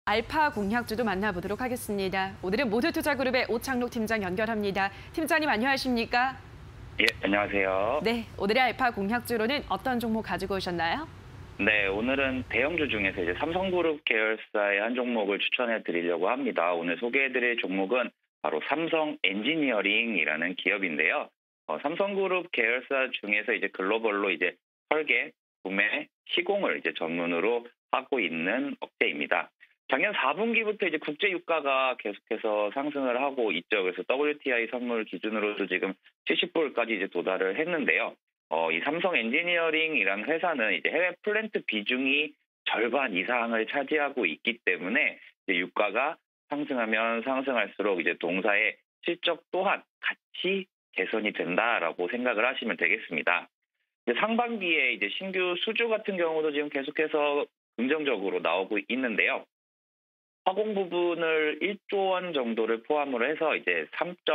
알파 공약주도 만나보도록 하겠습니다. 오늘은 모두투자그룹의 오창록 팀장 연결합니다. 팀장님 안녕하십니까? 예, 안녕하세요. 네, 오늘의 알파 공약주로는 어떤 종목 가지고 오셨나요? 네, 오늘은 대형주 중에서 이제 삼성그룹 계열사의 한 종목을 추천해 드리려고 합니다. 오늘 소개해 드릴 종목은 바로 삼성 엔지니어링이라는 기업인데요. 삼성그룹 계열사 중에서 이제 글로벌로 이제 설계, 구매, 시공을 이제 전문으로 하고 있는 업체입니다. 작년 4분기부터 이제 국제 유가가 계속해서 상승을 하고 있죠. 그래서 WTI 선물 기준으로도 지금 70불까지 이제 도달을 했는데요. 이 삼성 엔지니어링이라는 회사는 이제 해외 플랜트 비중이 절반 이상을 차지하고 있기 때문에 이제 유가가 상승하면 상승할수록 이제 동사의 실적 또한 같이 개선이 된다라고 생각을 하시면 되겠습니다. 이제 상반기에 이제 신규 수주 같은 경우도 지금 계속해서 긍정적으로 나오고 있는데요. 화공 부분을 1조 원 정도를 포함으로 해서 이제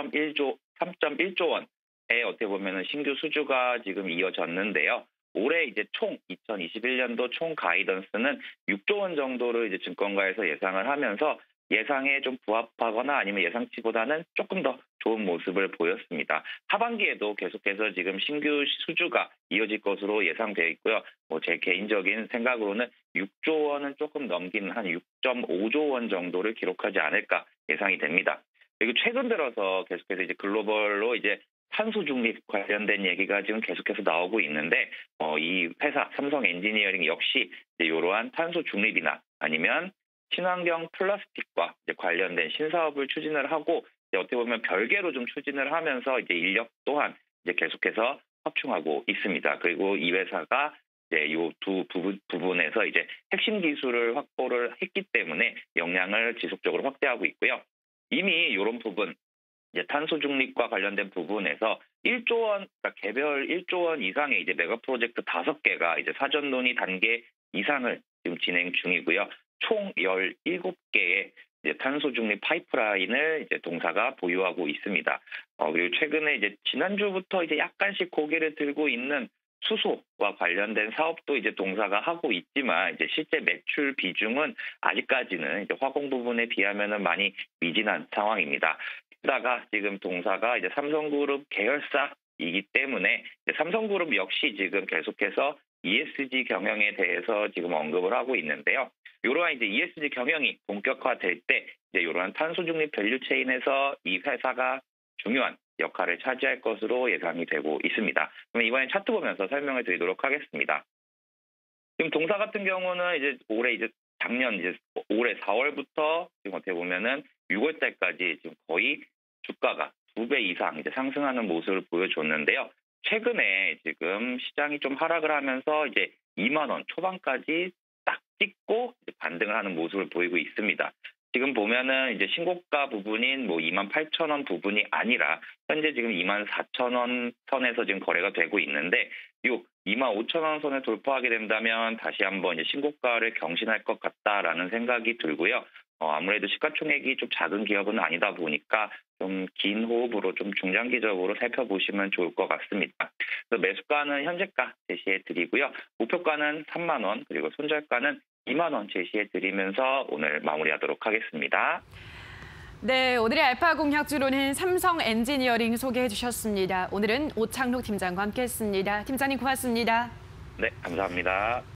3.1조 원의 어떻게 보면은 신규 수주가 지금 이어졌는데요. 올해 이제 총 2021년도 총 가이던스는 6조 원 정도를 이제 증권가에서 예상을 하면서 예상에 좀 부합하거나 아니면 예상치보다는 조금 더 좋은 모습을 보였습니다. 하반기에도 계속해서 지금 신규 수주가 이어질 것으로 예상되어 있고요. 제 개인적인 생각으로는 6조 원은 조금 넘기는 한 6.5조 원 정도를 기록하지 않을까 예상이 됩니다. 그리고 최근 들어서 계속해서 이제 글로벌로 이제 탄소 중립 관련된 얘기가 지금 계속해서 나오고 있는데 이 회사 삼성 엔지니어링 역시 이제 이러한 탄소 중립이나 아니면 친환경 플라스틱과 이제 관련된 신사업을 추진을 하고 이제 어떻게 보면 별개로 좀 추진을 하면서 이제 인력 또한 이제 계속해서 확충하고 있습니다. 그리고 이 회사가 이제 이 두 부분에서 이제 핵심 기술을 확보를 했기 때문에 역량을 지속적으로 확대하고 있고요. 이미 이런 부분 이제 탄소 중립과 관련된 부분에서 1조 원, 그러니까 개별 1조 원 이상의 이제 메가 프로젝트 5개가 이제 사전 논의 단계 이상을 지금 진행 중이고요. 총 17개의 이제 탄소 중립 파이프라인을 이제 동사가 보유하고 있습니다. 그리고 최근에 이제 지난주부터 이제 약간씩 고개를 들고 있는 수소와 관련된 사업도 이제 동사가 하고 있지만 이제 실제 매출 비중은 아직까지는 이제 화공 부분에 비하면은 많이 미진한 상황입니다. 게다가 지금 동사가 이제 삼성그룹 계열사이기 때문에 삼성그룹 역시 지금 계속해서 ESG 경영에 대해서 지금 언급을 하고 있는데요. 이러한 이제 ESG 경영이 본격화될 때 이제 이러한 탄소 중립 밸류 체인에서 이 회사가 중요한 역할을 차지할 것으로 예상이 되고 있습니다. 그럼 이번엔 차트 보면서 설명을 드리도록 하겠습니다. 지금 동사 같은 경우는 이제 작년 올해 4월부터 지금 어떻게 보면은 6월 달까지 지금 거의 주가가 2배 이상 이제 상승하는 모습을 보여줬는데요. 최근에 지금 시장이 좀 하락을 하면서 이제 2만 원 초반까지 딱 찍고 이제 반등을 하는 모습을 보이고 있습니다. 지금 보면은 이제 신고가 부분인 28,000원 부분이 아니라 현재 지금 24,000원 선에서 지금 거래가 되고 있는데 요 25,000원 선을 돌파하게 된다면 다시 한번 이제 신고가를 경신할 것 같다라는 생각이 들고요. 아무래도 시가총액이 좀 작은 기업은 아니다 보니까 좀 긴 호흡으로 좀 중장기적으로 살펴보시면 좋을 것 같습니다. 그래서 매수가는 현재가 제시해 드리고요. 목표가는 3만 원 그리고 손절가는 2만 원 제시해 드리면서 오늘 마무리하도록 하겠습니다. 네, 오늘의 알파 공약주로는 삼성 엔지니어링 소개해 주셨습니다. 오늘은 오창록 팀장과 함께했습니다. 팀장님 고맙습니다. 네, 감사합니다.